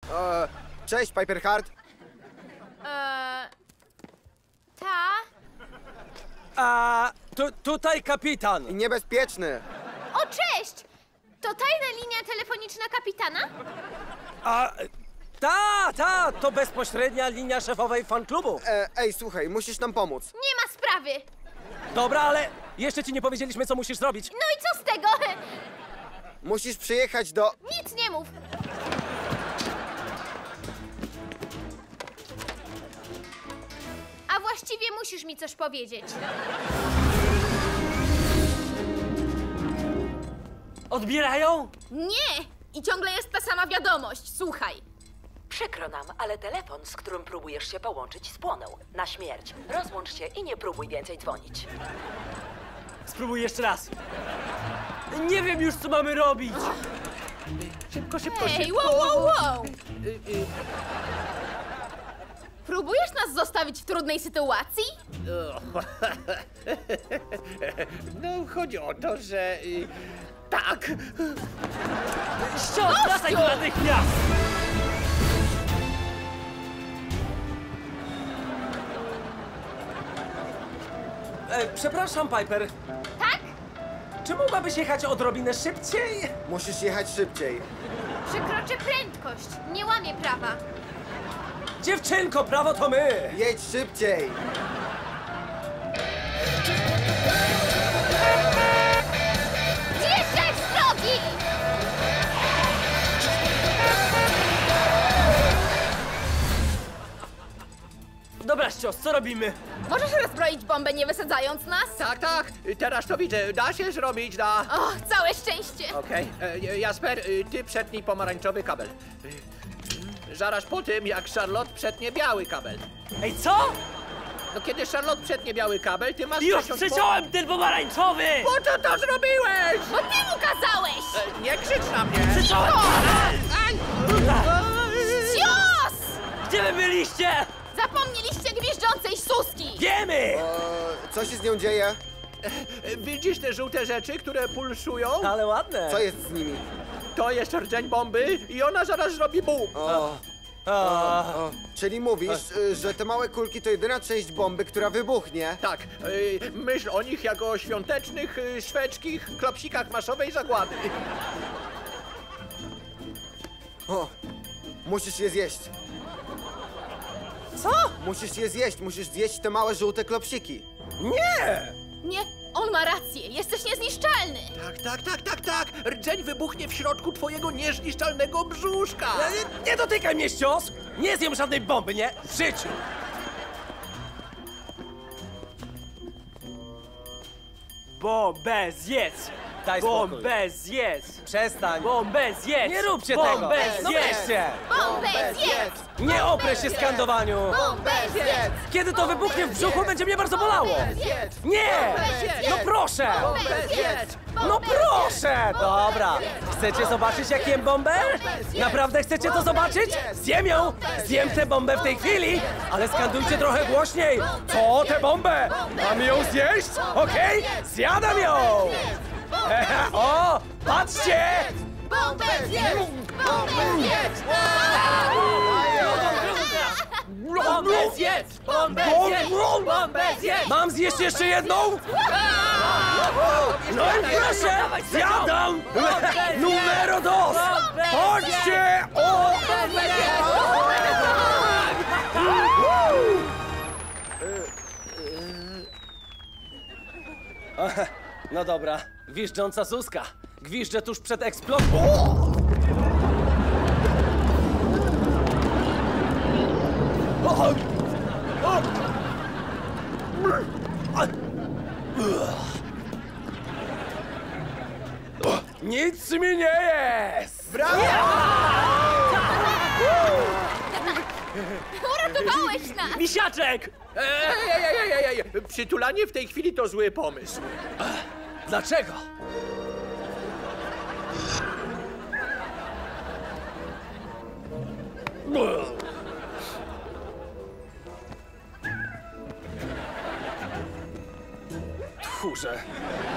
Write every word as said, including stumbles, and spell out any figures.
E, cześć, Piper Hart. Eee, ta? A tu, tutaj kapitan. Niebezpieczny. O, cześć! To tajna linia telefoniczna kapitana? A ta, ta, to bezpośrednia linia szefowej fanklubu. E, ej, słuchaj, musisz nam pomóc. Nie ma sprawy. Dobra, ale jeszcze ci nie powiedzieliśmy, co musisz zrobić. No i co z tego? Musisz przyjechać do... Nic nie mów. A właściwie musisz mi coś powiedzieć. Odbierają? Nie! I ciągle jest ta sama wiadomość. Słuchaj. Przykro nam, ale telefon, z którym próbujesz się połączyć, spłonął. Na śmierć. Rozłącz się i nie próbuj więcej dzwonić. Spróbuj jeszcze raz. Nie wiem już, co mamy robić. Szybko, szybko, Ej, szybko! wow, wow, wow! Y, y, Próbujesz nas zostawić w trudnej sytuacji? No, chodzi o to, że... Y, tak! Ściąg, wracaj tu natychmiast! E, przepraszam, Piper. Tak? Czy mogłabyś jechać odrobinę szybciej? Musisz jechać szybciej. Przekroczę prędkość. Nie łamię prawa. Dziewczynko, prawo to my! Jedź szybciej. Zjeżdżaj z drogi! Dobra, ścios, co robimy? Możesz rozbroić bombę, nie wysadzając nas? Tak, tak, y, teraz to widzę. Da się zrobić, da. O, całe szczęście! Okej, okay. Jasper, y, ty przetnij pomarańczowy kabel. Y, Zaraz po tym, jak Charlotte przetnie biały kabel. Ej, co? No kiedy Charlotte przetnie biały kabel, ty masz Już przeciąć przeciąłem ten pomarańczowy! Po... po co to zrobiłeś? Bo ty mu kazałeś! E, nie krzycz na mnie! Przeciąłem! Cios! Gdzie wy byliście? Zapomnieliście gwiżdżącej Suski! Wiemy! E, co się z nią dzieje? E, Widzisz te żółte rzeczy, które pulsują? Ale ładne. Co jest z nimi? To jest rdzeń bomby i ona zaraz zrobi bum. O, A, o. Czyli mówisz, y, że te małe kulki to jedyna część bomby, która wybuchnie? Tak, y, myśl o nich jako o świątecznych, y, szwedzkich klopsikach maszowej zagłady. O, musisz je zjeść. co? Musisz je zjeść, musisz zjeść te małe żółte klopsiki. Nie! Nie, on ma rację. Jesteś niezniszczalny. Tak, tak, tak, tak, tak. Rdzeń wybuchnie w środku twojego niezniszczalnego brzuszka. Nie, nie dotykaj mnie, ścios! Nie zjem żadnej bomby, nie? W życiu! Bombę zjedz! Daj spokój. Bombę zjedz! Przestań! Bombę zjedz! Nie róbcie Bombę tego! No zjedz! wreszcie! Bombę zjedz! Nie oprę się skandowaniu! Bombę zjedz! Kiedy to wybuchnie w brzuchu, będzie mnie bardzo bolało! Nie! No proszę! Bombę zjedz! No proszę! Dobra! Chcecie zobaczyć, jak jem bombę? Naprawdę chcecie to zobaczyć? Zjem ją! Zjem tę bombę w tej chwili! Ale skandujcie trochę głośniej! Co tę bombę? Mam ją zjeść? Okej? Zjadam ją! O! Patrzcie! Bombę zjedz! Bombę zjedz! Bombę zjedz! Bombę zjedz! Bombę zjedz! Mam zjeść jeszcze jedną? No i proszę! Zjadam! Numero dos! Chodźcie! O! No dobra, gwiżdżąca Zuzka. Gwiżdżę tuż przed eksplozją. Nic mi nie jest! Brawo! Uratowałeś nas! Misiaczek! Ej, ej, ej, ej, ej, ej. Przytulanie w tej chwili to zły pomysł. Dlaczego? Tchórze.